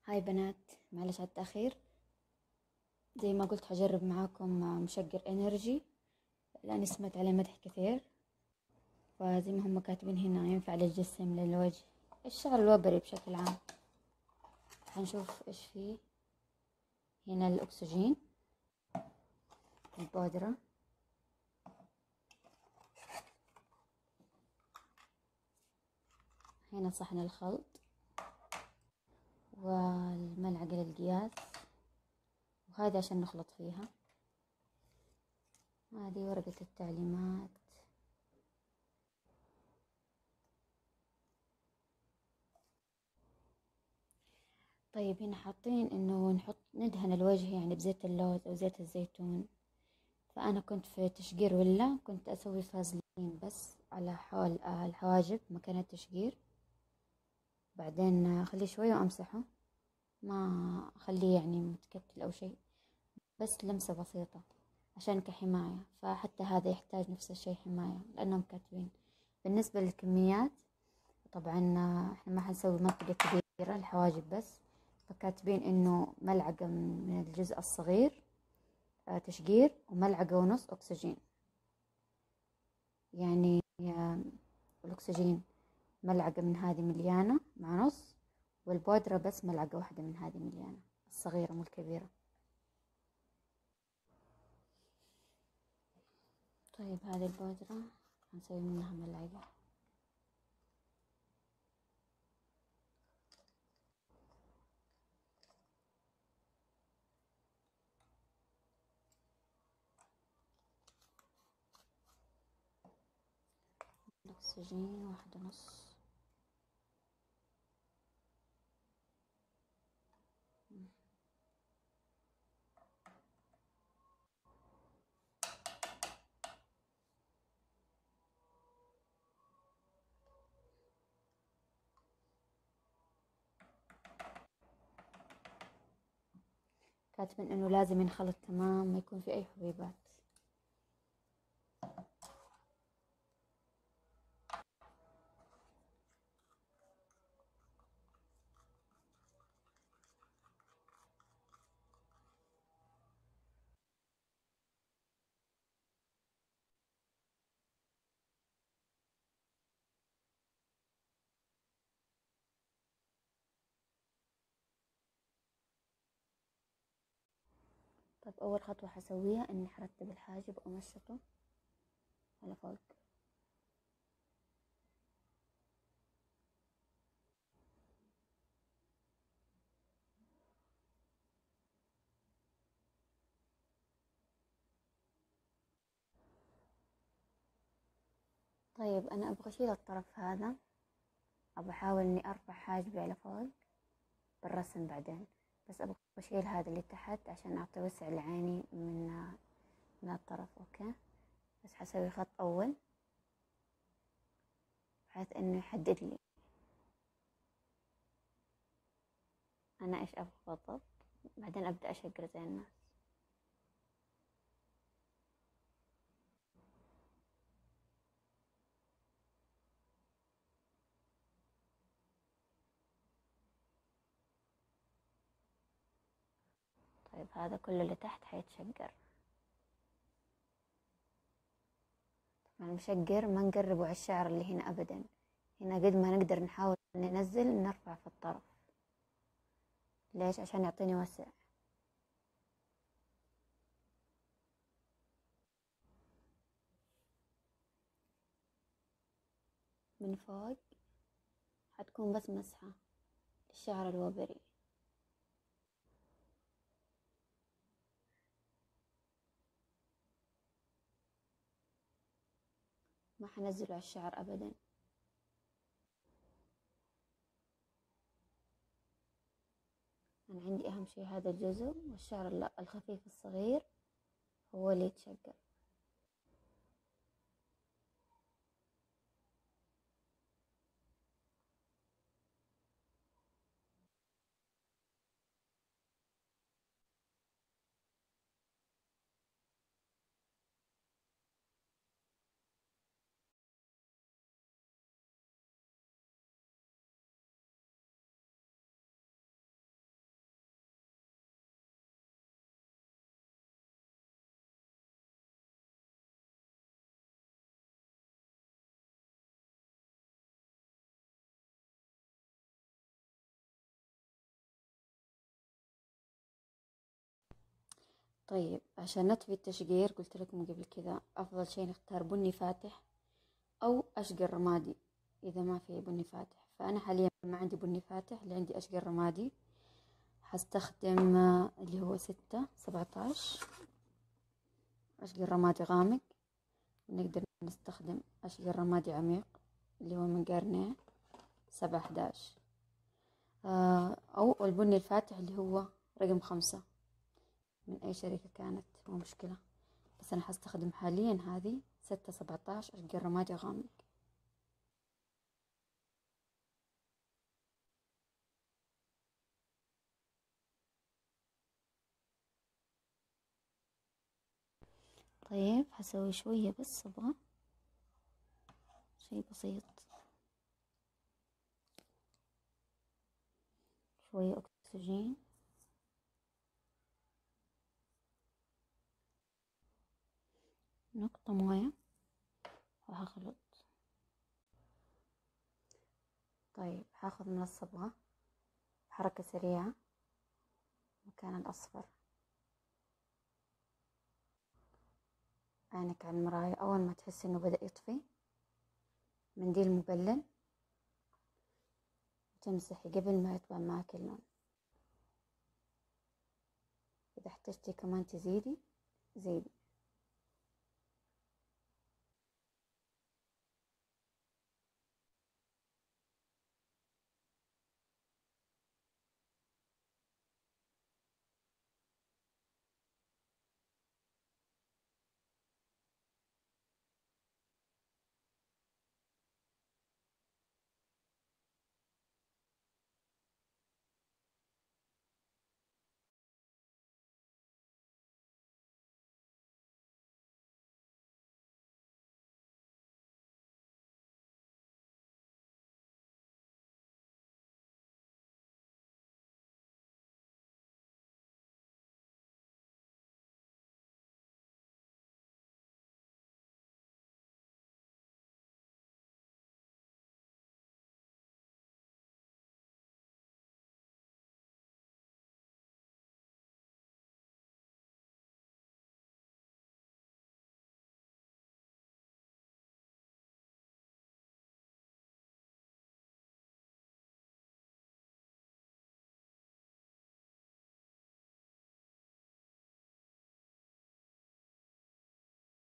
هاي بنات، معلش على التأخير. زي ما قلت حجرب معاكم مشقر انرجي، لأني سمعت عليه مدح كثير. فزي ما هم كاتبين هنا ينفع للجسم، للوجه، الشعر الوبري بشكل عام. هنشوف ايش فيه. هنا الأكسجين، البودرة، هنا صحن الخلط، والملعقة للقياس، وهذا عشان نخلط فيها. هذه ورقة التعليمات. طيب هنا حاطين انه ندهن الوجه يعني بزيت اللوز او زيت الزيتون. فانا كنت في تشقير ولا كنت اسوي فازلين بس على حول الحواجب مكان التشقير، بعدين اخليه شوية وامسحه، ما اخليه يعني متكتل او شيء، بس لمسة بسيطة عشان كحماية. فحتى هذا يحتاج نفس الشيء حماية، لانهم كاتبين بالنسبة للكميات. طبعا احنا ما حنسوي منطقة كبيرة، الحواجب بس. فكاتبين انه ملعقة من الجزء الصغير تشقير، وملعقة ونص أكسجين. يعني الأكسجين ملعقة من هذه مليانة مع نص، والبودرة بس ملعقة واحدة من هذه مليانة الصغيرة مو الكبيرة. طيب هذه البودرة هنسوي منها ملعقة. الأكسجين واحدة ونص. كاتبين إنه لازم ينخلط تمام، ما يكون في أي حبيبات. طيب أول خطوة حسويها إني حرتب الحاجب وأمشطه على فوق. طيب أنا أبغى أشيل الطرف هذا، أبغى أحاول إني أرفع حاجبي على فوق بالرسم بعدين، بس أبغى أشيل هذا اللي تحت عشان أعطي وسع لعيني من الطرف. أوكي، بس حسوي خط أول بحيث إنه يحدد لي أنا إيش أبغى بالضبط، بعدين أبدأ أشقر زي الناس. طيب هذا كله اللي تحت حيتشقر. طبعا المشقر ما نقربه على الشعر اللي هنا أبدا، هنا قد ما نقدر نحاول ننزل نرفع في الطرف. ليش؟ عشان يعطيني وسع. من فوق حتكون بس مسحة للشعر الوبري، ما حنزله على الشعر أبدا. أنا عندي أهم شي هذا الجزء، والشعر الخفيف الصغير هو اللي يتشقر. طيب عشان نطفي التشقير قلت لكم قبل كذا أفضل شي نختار بني فاتح أو أشقر رمادي إذا ما في بني فاتح. فأنا حاليا ما عندي بني فاتح، اللي عندي أشقر رمادي. حستخدم اللي هو 6-17 أشقر رمادي غامق. ونقدر نستخدم أشقر رمادي عميق اللي هو من قرنين 7-11، أو البني الفاتح اللي هو رقم 5 من أي شركة كانت، مو مشكلة. بس أنا حستخدم حاليا هذه 6-17 أشقر رمادي غامق. طيب حسوي شوية بس صبغة، شي بسيط، شوية أكسجين، نقطة موية، وهخلط. طيب هاخذ من الصبغة حركة سريعة مكان الأصفر، عينك على المراية. أول ما تحس إنه بدأ يطفي، منديل مبلل تمسحي قبل ما يطلع معك اللون. إذا احتجتي كمان تزيدي زيدي.